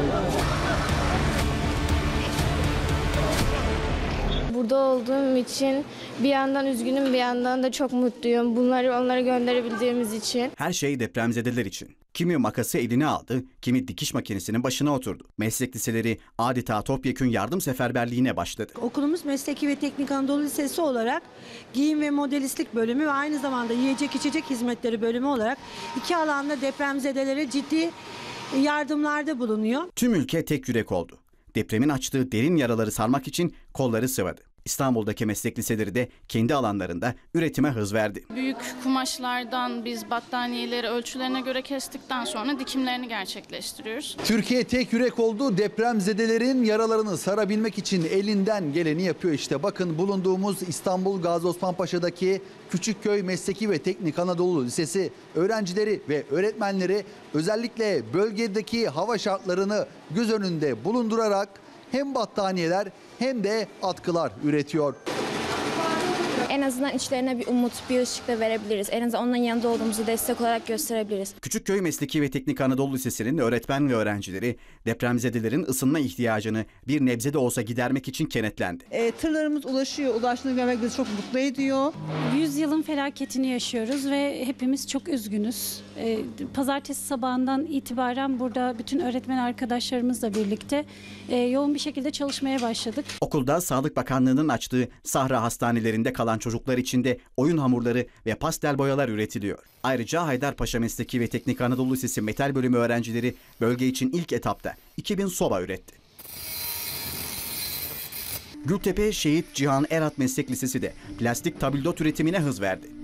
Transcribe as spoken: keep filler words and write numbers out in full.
Burada olduğum için bir yandan üzgünüm, bir yandan da çok mutluyum. Bunları onlara gönderebildiğimiz için. Her şey depremzedeler için. Kimi makası eline aldı, kimi dikiş makinesinin başına oturdu. Meslek liseleri adeta topyekün yardım seferberliğine başladı. Okulumuz Mesleki ve Teknik Anadolu Lisesi olarak giyim ve modelistlik bölümü ve aynı zamanda yiyecek içecek hizmetleri bölümü olarak iki alanda depremzedelere ciddi yardımlarda bulunuyor. Tüm ülke tek yürek oldu. Depremin açtığı derin yaraları sarmak için kolları sıvadı. İstanbul'daki meslek liseleri de kendi alanlarında üretime hız verdi. Büyük kumaşlardan biz battaniyeleri ölçülerine göre kestikten sonra dikimlerini gerçekleştiriyoruz. Türkiye tek yürek oldu. Depremzedelerin yaralarını sarabilmek için elinden geleni yapıyor işte. Bakın bulunduğumuz İstanbul Gazi Osman Paşa'daki Küçükköy Mesleki ve Teknik Anadolu Lisesi öğrencileri ve öğretmenleri özellikle bölgedeki hava şartlarını göz önünde bulundurarak hem battaniyeler hem de atkılar üretiyor. En azından içlerine bir umut, bir ışık da verebiliriz. En azından onların yanında olduğumuzu destek olarak gösterebiliriz. Küçükköy Mesleki ve Teknik Anadolu Lisesi'nin öğretmen ve öğrencileri depremzedelerin ısınma ihtiyacını bir nebze de olsa gidermek için kenetlendi. E, tırlarımız ulaşıyor, ulaştığını görmek bizi çok mutlu ediyor. Yüzyılın felaketini yaşıyoruz ve hepimiz çok üzgünüz. E, pazartesi sabahından itibaren burada bütün öğretmen arkadaşlarımızla birlikte e, yoğun bir şekilde çalışmaya başladık. Okulda Sağlık Bakanlığı'nın açtığı Sahra hastanelerinde kalan çocuklar için de oyun hamurları ve pastel boyalar üretiliyor. Ayrıca Haydarpaşa Mesleki ve Teknik Anadolu Lisesi Metal Bölümü öğrencileri bölge için ilk etapta iki bin soba üretti. Gültepe Şehit Cihan Erat Meslek Lisesi de plastik tabldot üretimine hız verdi.